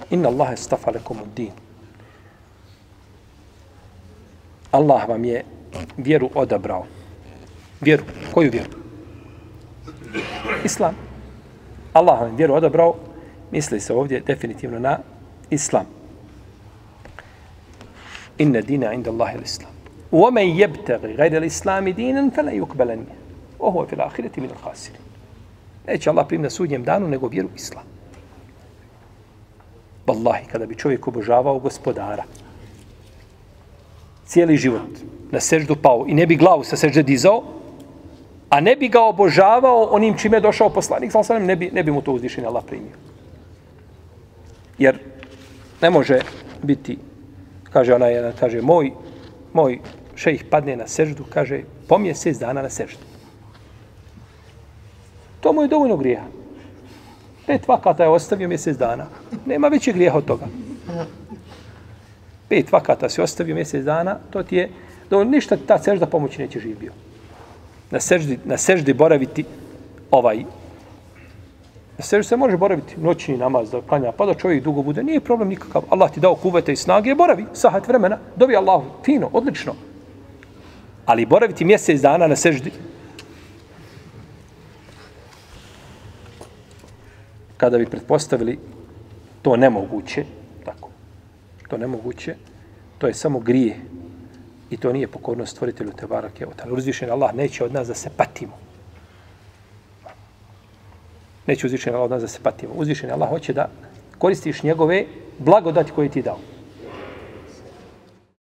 Inna Allahe stafa lekum od din. Allah vam je vjeru odabrao. Vjeru. Koju vjeru? Islam. Allah vam je vjeru odabrao. Misli se ovdje definitivno na Islam. Inna dina inda Allahi l'Islam. وَمَنْ يَبْتَغِ غَيْرَ الْإِسْلَامِ دِينًا فَلَا يُقْبَلَنْ وَهُوَ فِي الْآخِرَةِ مِنَ الْخَاسِرِينَ. Neće Allah primiti na sudnjem danu, nego vjeru Islam. Wallahi, kada bi čovjek obožavao gospodara, cijeli život na seždu pao i ne bi glavu sa sežde dizao, a ne bi ga obožavao onim čime je došao poslanik, ne bi mu to uzvišenje Allah primio. Jer ne može biti, kaže ona jedna, kaže, moj šejh padne na seždu, kaže, po mjesec dana na seždu. To mu je dovoljno grijeha. 5 vakata je ostavio mjesec dana. Nema većeg grijeha od toga. 5 vakata si ostavio mjesec dana, to ti je, ništa ta sežda pomoći neće živio. Na seždi boraviti na seždi se može boraviti noćni namaz da klanja, pa da čovjek dugo bude, nije problem nikakav. Allah ti dao kuvvete i snage, boravi sahat vremena, dobi Allahu, fino, odlično. Ali boraviti mjesec dana na seždi, kada bi pretpostavili to nemoguće, tako, to nemoguće, to je samo grije i to nije pokornost stvoritelju te barake. Uzvišen Allah neće od nas da se patimo. Neće uzvišen Allah od nas da se patimo. Uzvišen Allah hoće da koristiš njegove blagodati koje ti dao.